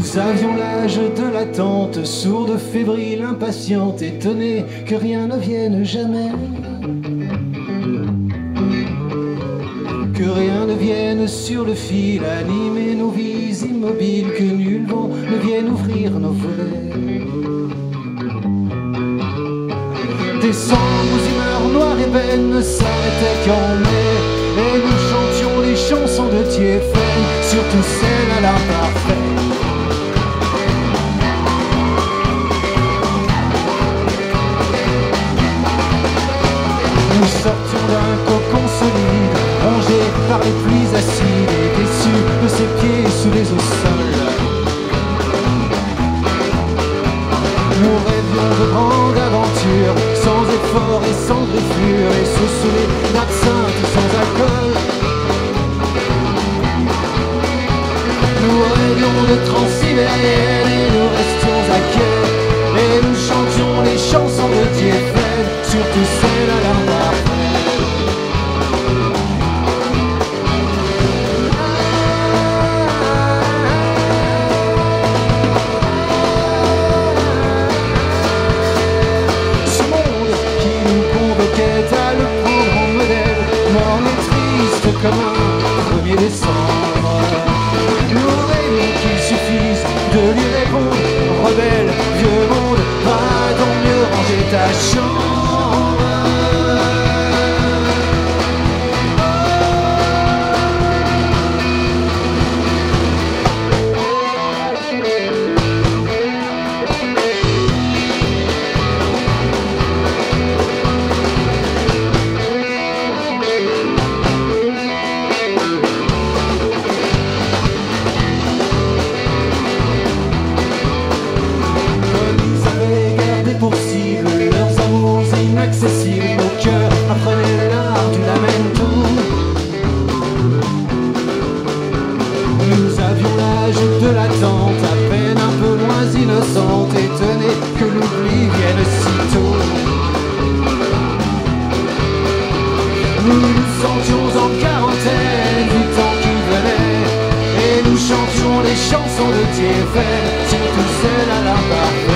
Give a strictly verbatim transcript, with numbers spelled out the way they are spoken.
Nous avions l'âge de l'attente, sourde, fébrile, impatiente, étonnée que rien ne vienne jamais. Que rien ne vienne sur le fil, animer nos vies immobiles, que nul vent ne vienne ouvrir nos volets. Décembre aux humeurs noires et vaines ne s'arrêtait qu'en mai, et nous chantions les chansons de Thiéphène, surtout celles à l'imparfait. Nous sortions d'un cocon solide, rongé par les pluies acides et déçus de ses pieds sous les eaux sols. Nous rêvions de grandes aventures, sans effort et sans greffure, et sous saoulés d'absinthe sans alcool. Nous rêvions de Transsibérienne et nous restions à quai, et nous chantions les chansons de Thiéphène, surtout celles à l'imparfait. Comme un premier décembre, nous rêvons qu'il suffise de lui répondre: rebelle, vieux monde, va donc mieux ranger ta chambre. Inaccessible, nos cœurs apprenaient l'art du lamento. Nous avions l'âge de l'attente, à peine un peu moins innocente, étonnés que l'oubli vienne si tôt. Nous nous sentions en quarantaine du temps qui venait, et nous chantions les chansons de Thiéphène, surtout celles à l'imparfait.